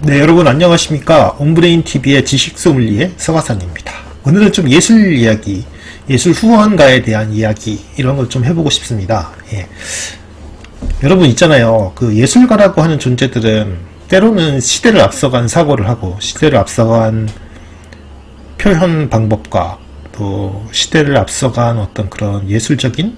네, 여러분 안녕하십니까. 온브레인TV의 지식소믈리에 서가산입니다. 오늘은 좀 예술 이야기, 예술 후원가에 대한 이야기 이런 걸 좀 해보고 싶습니다. 예. 여러분 있잖아요. 그 예술가라고 하는 존재들은 때로는 시대를 앞서간 사고를 하고 시대를 앞서간 표현 방법과 또 시대를 앞서간 어떤 그런 예술적인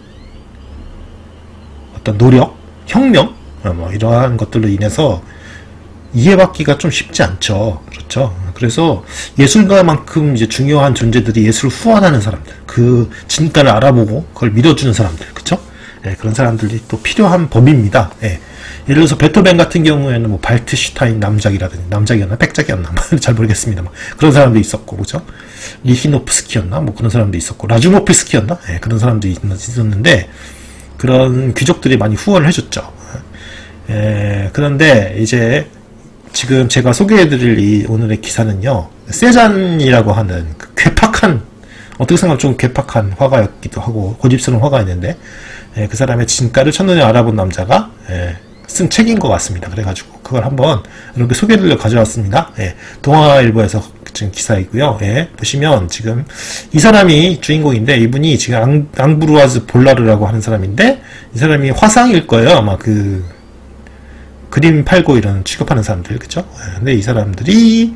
어떤 노력, 혁명 뭐 이러한 것들로 인해서 이해받기가 좀 쉽지 않죠. 그렇죠. 그래서 예술가만큼 이제 중요한 존재들이 예술을 후원하는 사람들, 그 진가를 알아보고 그걸 밀어주는 사람들, 그렇죠? 예, 그런 사람들이 또 필요한 법입니다. 예. 예를 들어서 베토벤 같은 경우에는 뭐 발트슈타인 남작이라든지, 남작이었나 백작이었나 잘 모르겠습니다. 그런 사람도 있었고, 그죠? 리히노프스키였나 뭐 그런 사람도 있었고, 라주모필스키였나 예, 그런 사람도 있었는데 그런 귀족들이 많이 후원을 해줬죠. 예, 그런데 이제 지금 제가 소개해드릴 이 오늘의 기사는요, 세잔이라고 하는 그 괴팍한, 어떻게 생각하면 좀 괴팍한 화가였기도 하고 고집스러운 화가였는데, 예, 그 사람의 진가를 첫눈에 알아본 남자가 쓴 책인 것 같습니다. 그래가지고 그걸 한번 이렇게 소개해드리려 가져왔습니다. 예, 동아일보에서 지금 기사이고요. 예, 보시면 지금 이 사람이 주인공인데, 이분이 지금 앙브루아즈 볼라르라고 하는 사람인데, 이 사람이 화상일 거예요. 아마 그 그림 팔고 이런 취급하는 사람들, 그쵸? 근데 이 사람들이,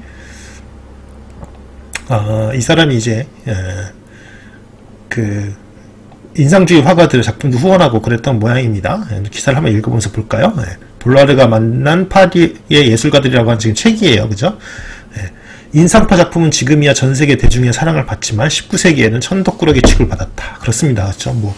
이 사람이 이제, 그, 인상주의 화가들의 작품도 후원하고 그랬던 모양입니다. 기사를 한번 읽어보면서 볼까요? 볼라르가 만난 파리의 예술가들이라고 하는 지금 책이에요. 그죠? 인상파 작품은 지금이야 전세계 대중의 사랑을 받지만 19세기에는 천덕꾸러기 취급을 받았다. 그렇습니다. 그쵸? 뭐,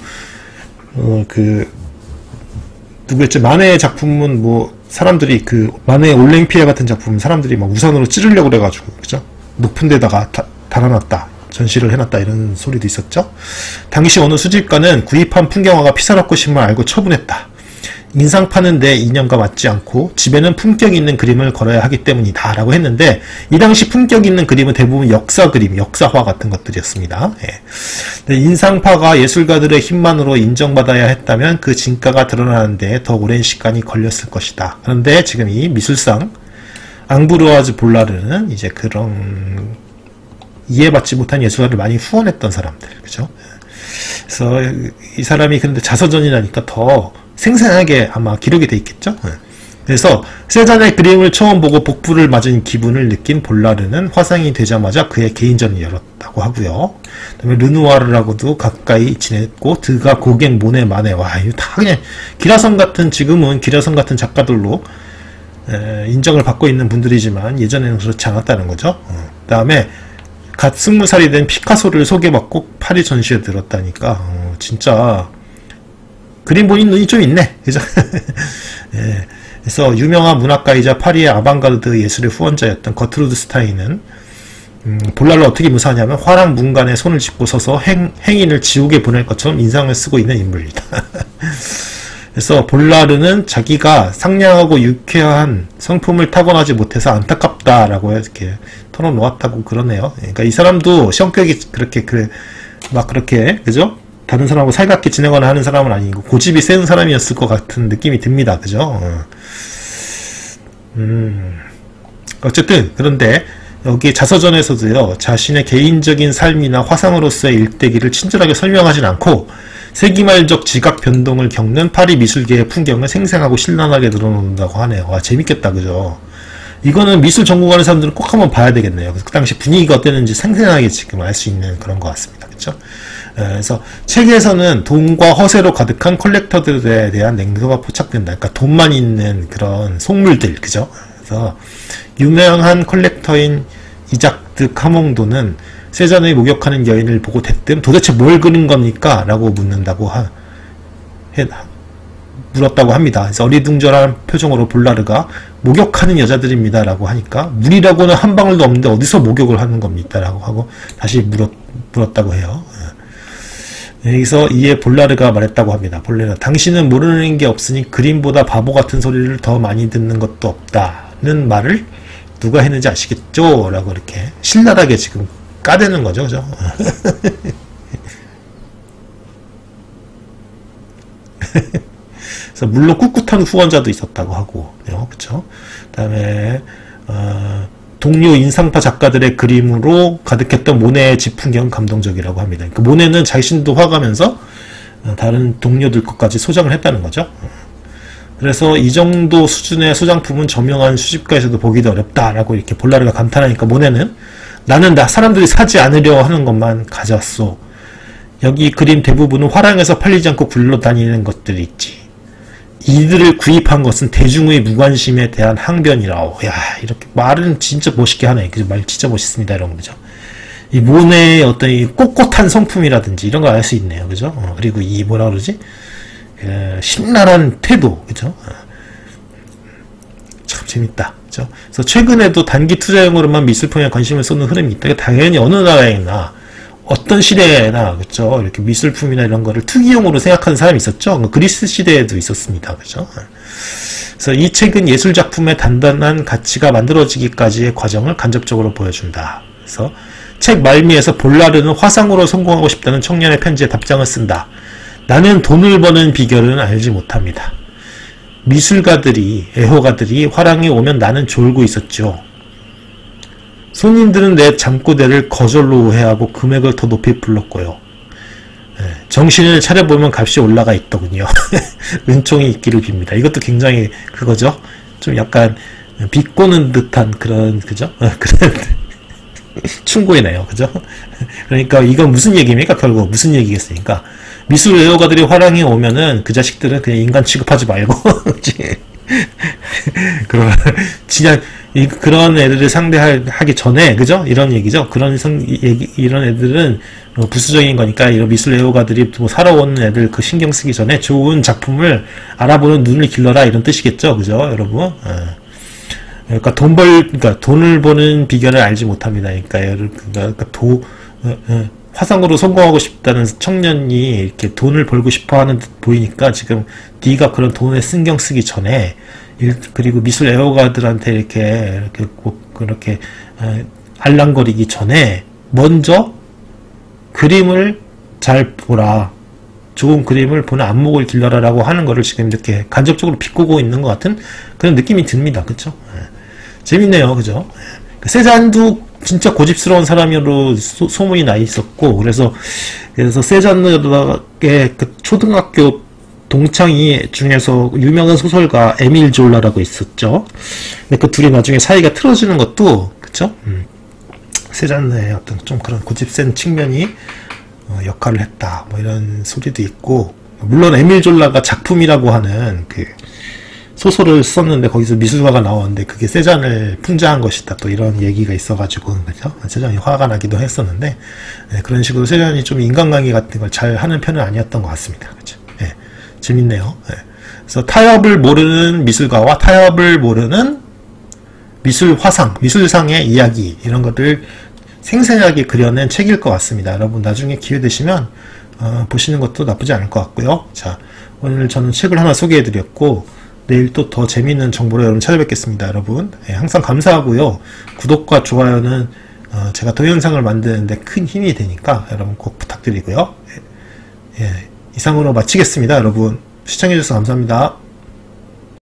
누구였죠? 마네의 작품은 뭐, 사람들이 그, 마네의 올랭피아 같은 작품은 사람들이 막 우산으로 찌르려고 그래가지고, 그죠? 높은 데다가 달아놨다. 전시를 해놨다. 이런 소리도 있었죠? 당시 어느 수집가는 구입한 풍경화가 피사롭고 싶음을 알고 처분했다. 인상파는 내 인연과 맞지 않고 집에는 품격 있는 그림을 걸어야 하기 때문이다. 라고 했는데, 이 당시 품격 있는 그림은 대부분 역사 그림, 역사화 같은 것들이었습니다. 예. 인상파가 예술가들의 힘만으로 인정받아야 했다면 그 진가가 드러나는데 더 오랜 시간이 걸렸을 것이다. 그런데 지금 이 미술상, 앙브루아즈 볼라르는 이제 그런 이해받지 못한 예술가를 많이 후원했던 사람들. 그죠? 그래서 이 사람이 근데 자서전이라니까 더 생생하게 아마 기록이 돼 있겠죠. 그래서 세잔의 그림을 처음 보고 복부를 맞은 기분을 느낀 볼라르는 화상이 되자마자 그의 개인전을 열었다고 하고요. 그다음에 르누아르라고도 가까이 지냈고, 드가, 고갱, 모네, 마네, 와 이거 다 그냥 기라성 같은, 지금은 기라성 같은 작가들로 인정을 받고 있는 분들이지만 예전에는 그렇지 않았다는 거죠. 그다음에 갓 20살이 된 피카소를 소개받고 파리 전시에 들었다니까 진짜 그림 보니 눈이 좀 있네. 그죠? 예. 그래서 유명한 문학가이자 파리의 아방가르드 예술의 후원자였던 거트루드 스타인은 볼라르를 어떻게 묘사하냐면 화랑 문간에 손을 짚고 서서 행인을 지옥에 보낼 것처럼 인상을 쓰고 있는 인물이다. 그래서 볼라르는 자기가 상냥하고 유쾌한 성품을 타고나지 못해서 안타깝다라고 이렇게 털어놓았다고 그러네요. 그러니까 이 사람도 성격이 그렇게 그죠? 다른 사람하고 살갑게 지내거나 하는 사람은 아니고 고집이 센 사람이었을 것 같은 느낌이 듭니다. 그죠? 어쨌든 그런데 여기 자서전에서도요, 자신의 개인적인 삶이나 화상으로서의 일대기를 친절하게 설명하진 않고 세기말적 지각 변동을 겪는 파리 미술계의 풍경을 생생하고 신랄하게 드러놓는다고 하네요. 와, 재밌겠다. 그죠? 이거는 미술 전공하는 사람들은 꼭 한번 봐야 되겠네요. 그 당시 분위기가 어땠는지 생생하게 지금 알 수 있는 그런 것 같습니다. 그렇죠? 그래서 책에서는 돈과 허세로 가득한 컬렉터들에 대한 냉소가 포착된다. 그러니까 돈만 있는 그런 속물들, 그죠? 그래서 유명한 컬렉터인 이작드 카몽도는 세잔의 목욕하는 여인을 보고 대뜸 도대체 뭘 그린 겁니까? 라고 물었다고 합니다. 그래서 어리둥절한 표정으로 볼라르가 목욕하는 여자들입니다. 라고 하니까 물이라고는 한 방울도 없는데 어디서 목욕을 하는 겁니까? 라고 하고 다시 물었다고 해요. 여기서 이에 볼라르가 말했다고 합니다. 볼라르, 당신은 모르는 게 없으니 그림보다 바보 같은 소리를 더 많이 듣는 것도 없다는 말을 누가 했는지 아시겠죠? 라고 이렇게 신랄하게 지금 까대는 거죠. 그죠? 그래서 물론 꿋꿋한 후원자도 있었다고 하고, 그쵸? 그 다음에 동료 인상파 작가들의 그림으로 가득했던 모네의 집 풍경은 감동적이라고 합니다. 그러니까 모네는 자신도 화가면서 다른 동료들 것까지 소장을 했다는 거죠. 그래서 이 정도 수준의 소장품은 저명한 수집가에서도 보기도 어렵다라고 이렇게 볼라르가 감탄하니까 모네는 나는 사람들이 사지 않으려 하는 것만 가져왔소. 여기 그림 대부분은 화랑에서 팔리지 않고 굴러다니는 것들이 있지. 이들을 구입한 것은 대중의 무관심에 대한 항변이라오. 야, 이렇게 말은 진짜 멋있게 하네. 그죠? 말 진짜 멋있습니다. 이런 거죠. 이 모네의 어떤 이 꼿꼿한 성품이라든지 이런 걸 알 수 있네요. 그죠? 그리고 이 뭐라 그러지? 신랄한 태도. 그죠? 참 재밌다. 그죠? 그래서 최근에도 단기 투자용으로만 미술품에 관심을 쏟는 흐름이 있다. 당연히 어느 나라에나 어떤 시대나, 그쵸? 이렇게 미술품이나 이런 거를 투기용으로 생각하는 사람이 있었죠? 그리스 시대에도 있었습니다. 그죠? 그래서 이 책은 예술작품의 단단한 가치가 만들어지기까지의 과정을 간접적으로 보여준다. 그래서 책 말미에서 볼라르는 화상으로 성공하고 싶다는 청년의 편지에 답장을 쓴다. 나는 돈을 버는 비결은 알지 못합니다. 미술가들이, 애호가들이 화랑에 오면 나는 졸고 있었죠. 손님들은 내 잠꼬대를 거절로 오해하고 금액을 더 높이 불렀고요. 정신을 차려보면 값이 올라가 있더군요. 은총이 있기를 빕니다. 이것도 굉장히 그거죠. 좀 약간 비꼬는 듯한 그런, 그죠? 그런 충고이네요. 그죠? 그러니까 이건 무슨 얘기입니까? 결국 무슨 얘기겠습니까? 미술 애호가들이 화랑에 오면은 그 자식들은 그냥 인간 취급하지 말고 그런 애들을 상대하기 전에, 그죠? 이런 얘기죠. 이런 애들은 부수적인 거니까, 이런 미술 애호가들이 뭐 살아오는 애들 그 신경 쓰기 전에 좋은 작품을 알아보는 눈을 길러라, 이런 뜻이겠죠. 그죠? 여러분? 그러니까 그러니까 돈을 버는 비결을 알지 못합니다. 그러니까 화상으로 성공하고 싶다는 청년이 이렇게 돈을 벌고 싶어 하는 듯 보이니까, 지금 네가 그런 돈에 신경 쓰기 전에, 그리고 미술 애호가들한테 이렇게 그렇게 알랑거리기 전에 먼저 그림을 잘 보라, 좋은 그림을 보는 안목을 길러라라고 하는 거를 지금 이렇게 간접적으로 비꼬고 있는 것 같은 그런 느낌이 듭니다. 그쵸? 재밌네요. 그죠? 세잔도 진짜 고집스러운 사람으로 소문이 나 있었고, 그래서 세잔의 그 초등학교 동창이 중에서 유명한 소설가 에밀 졸라라고 있었죠. 근데 그 둘이 나중에 사이가 틀어지는 것도, 그쵸? 세잔의 어떤 좀 그런 고집센 측면이 역할을 했다. 뭐 이런 소리도 있고, 물론 에밀 졸라가 작품이라고 하는 그 소설을 썼는데 거기서 미술가가 나오는데 그게 세잔을 풍자한 것이다. 또 이런 얘기가 있어가지고, 그죠? 세잔이 화가 나기도 했었는데, 그런 식으로 세잔이 좀 인간관계 같은 걸 잘 하는 편은 아니었던 것 같습니다. 그죠? 재밌네요. 그래서 타협을 모르는 미술가와 타협을 모르는 미술상의 이야기, 이런 것들 생생하게 그려낸 책일 것 같습니다. 여러분 나중에 기회 되시면 보시는 것도 나쁘지 않을 것 같고요. 자, 오늘 저는 책을 하나 소개해드렸고, 내일 또 더 재미있는 정보로 여러분 찾아뵙겠습니다. 여러분 항상 감사하고요. 구독과 좋아요는 제가 동영상을 만드는데 큰 힘이 되니까 여러분 꼭 부탁드리고요. 이상으로 마치겠습니다. 여러분 시청해주셔서 감사합니다.